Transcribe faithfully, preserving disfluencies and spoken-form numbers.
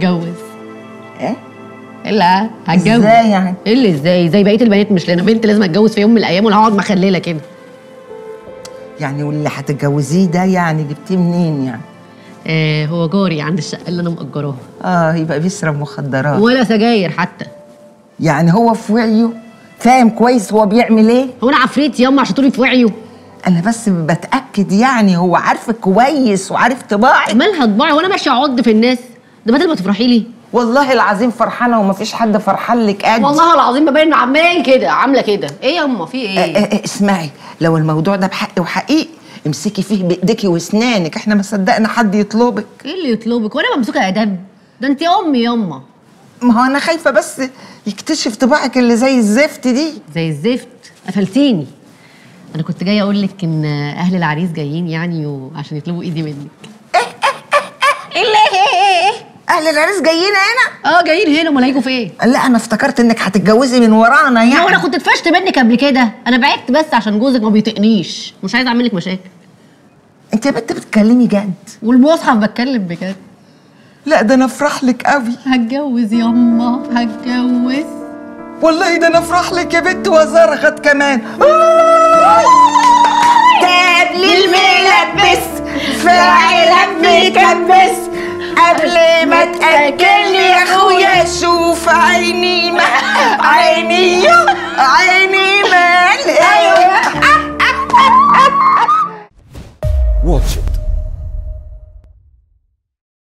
هتجوز. ايه؟ لا هتجوز. ازاي يعني؟ ايه اللي ازاي؟ زي بقيه البنات، مش لأن بنت لازم اتجوز في يوم من الايام ولا هقعد مخلله كده. يعني واللي هتتجوزيه ده يعني جبتيه منين يعني؟ آه هو جاري عند الشقه اللي انا مأجراها. اه يبقى بيشرب مخدرات ولا سجاير حتى. يعني هو في وعيه فاهم كويس هو بيعمل ايه؟ هو انا عفريت ياما عشان تقولي في وعيه؟ انا بس بتاكد يعني هو عارفك كويس وعارف طباعك. مالها طباعي وانا ماشيه اعض في الناس؟ ده بدل ما تفرحي لي. والله العظيم فرحانه ومفيش حد فرحان لك قد. والله العظيم ببين عمال كده عامله كده. ايه ياما في ايه؟ آه آه اسمعي، لو الموضوع ده بحق وحقيقي امسكي فيه بايديكي واسنانك، احنا ما صدقنا حد يطلبك. ايه اللي يطلبك وانا ممسوكه ادب؟ ده انت امي ياما. ما هو انا خايفه بس يكتشف طباعك اللي زي الزفت دي. زي الزفت؟ قفلتيني. انا كنت جايه اقول لك ان اهل العريس جايين يعني وعشان يطلبوا ايدي منك. ايه ايه ايه ايه ايه ايه اهل العريس جايين هنا؟ اه جايين هنا، امال هيجوا فين؟ لا انا افتكرت انك هتتجوزي من ورانا يعني. هو انا كنت اتفشت منك قبل كده، انا بعدت بس عشان جوزك ما بيطقنيش، مش عايزه اعمل لك مشاكل. انت يا بنت بتتكلمي جد؟ والمصحف بتكلم بجد. لا ده انا افرح لك قوي. هتجوز ياما هتجوز. والله ده انا افرح لك يا بنت وازرغت كمان. جاب لي الملبس في علب مكبس قبل ما تاكلني يا اخويا شوف عيني ما عيني عيني